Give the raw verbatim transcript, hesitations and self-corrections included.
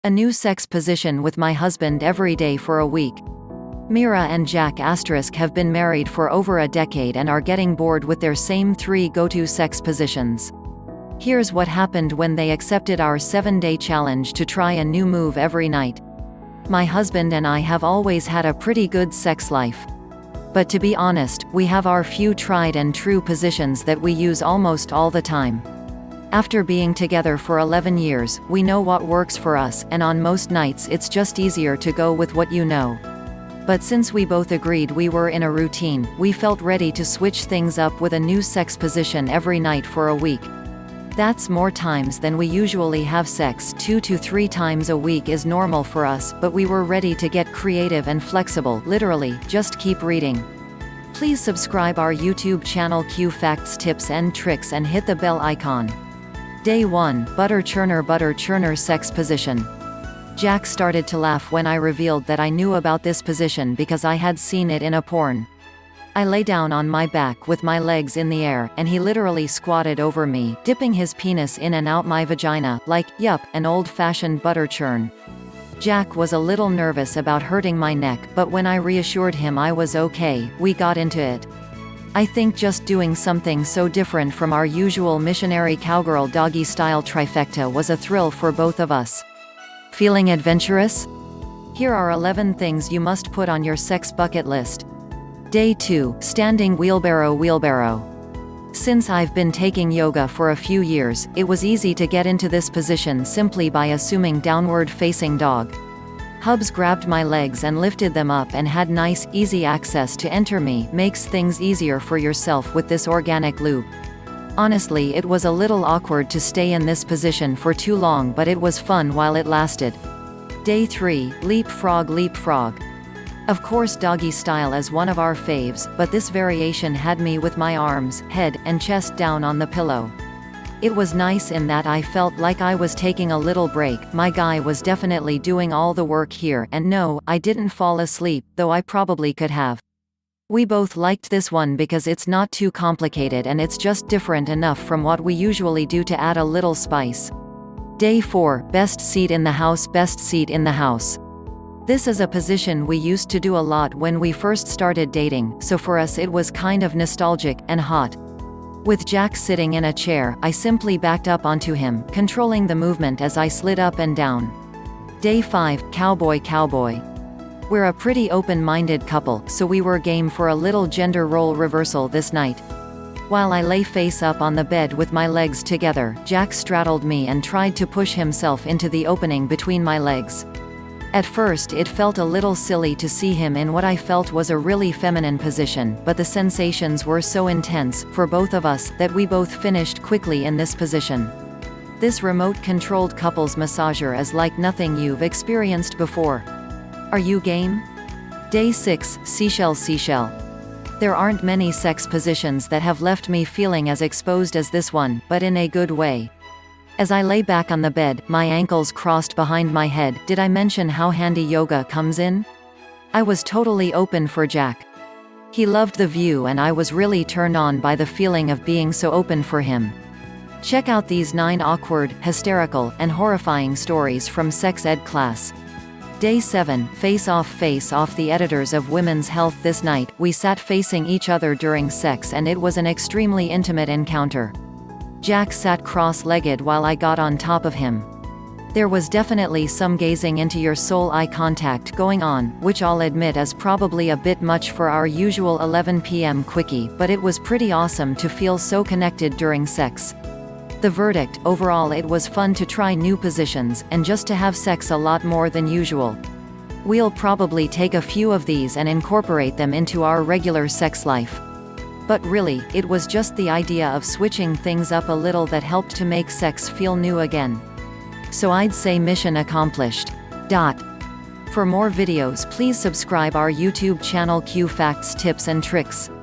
A new sex position with my husband every day for a week. Mira and Jack asterisk have been married for over a decade and are getting bored with their same three go-to sex positions. Here's what happened when they accepted our seven-day challenge to try a new move every night. My husband and I have always had a pretty good sex life. But to be honest, we have our few tried and true positions that we use almost all the time. After being together for eleven years, we know what works for us, and on most nights it's just easier to go with what you know. But since we both agreed we were in a routine, we felt ready to switch things up with a new sex position every night for a week. That's more times than we usually have sex. Two to three times a week is normal for us, but we were ready to get creative and flexible. Literally, just keep reading. Please subscribe our YouTube channel Q Facts, Tips and Tricks and hit the bell icon. Day one, Butter Churner. Butter Churner sex position. Jack started to laugh when I revealed that I knew about this position because I had seen it in a porn. I lay down on my back with my legs in the air, and he literally squatted over me, dipping his penis in and out my vagina, like, yup, an old-fashioned butter churn. Jack was a little nervous about hurting my neck, but when I reassured him I was okay, we got into it. I think just doing something so different from our usual missionary cowgirl doggy-style trifecta was a thrill for both of us. Feeling adventurous? Here are eleven things you must put on your sex bucket list. Day two, Standing Wheelbarrow. Wheelbarrow. Since I've been taking yoga for a few years, it was easy to get into this position simply by assuming downward-facing dog. Hubs grabbed my legs and lifted them up and had nice, easy access to enter me. Makes things easier for yourself with this organic lube. Honestly, it was a little awkward to stay in this position for too long, but it was fun while it lasted. Day three, Leapfrog. Leapfrog. Of course, doggy style is one of our faves, but this variation had me with my arms, head, and chest down on the pillow. It was nice in that I felt like I was taking a little break. My guy was definitely doing all the work here, and no, I didn't fall asleep, though I probably could have. We both liked this one because it's not too complicated and it's just different enough from what we usually do to add a little spice. Day four, Best seat in the house. Best seat in the house. This is a position we used to do a lot when we first started dating, so for us it was kind of nostalgic and hot. With Jack sitting in a chair, I simply backed up onto him, controlling the movement as I slid up and down. Day five, Cowboy. Cowboy. We're a pretty open-minded couple, so we were game for a little gender role reversal this night. While I lay face up on the bed with my legs together, Jack straddled me and tried to push himself into the opening between my legs. At first it felt a little silly to see him in what I felt was a really feminine position, but the sensations were so intense, for both of us, that we both finished quickly in this position. This remote-controlled couples massager is like nothing you've experienced before. Are you game? Day six, Seashell. Seashell. There aren't many sex positions that have left me feeling as exposed as this one, but in a good way. As I lay back on the bed, my ankles crossed behind my head, did I mention how handy yoga comes in? I was totally open for Jack. He loved the view and I was really turned on by the feeling of being so open for him. Check out these nine awkward, hysterical, and horrifying stories from sex ed class. Day seven, Face Off. Face Off. The editors of Women's Health. This night, we sat facing each other during sex and it was an extremely intimate encounter. Jack sat cross-legged while I got on top of him. There was definitely some gazing into your soul eye contact going on, which I'll admit is probably a bit much for our usual eleven p m quickie, but it was pretty awesome to feel so connected during sex. The verdict, overall it was fun to try new positions, and just to have sex a lot more than usual. We'll probably take a few of these and incorporate them into our regular sex life. But really, it was just the idea of switching things up a little that helped to make sex feel new again. So I'd say mission accomplished. Dot. For more videos please subscribe our YouTube channel Q Facts, Tips and Tricks.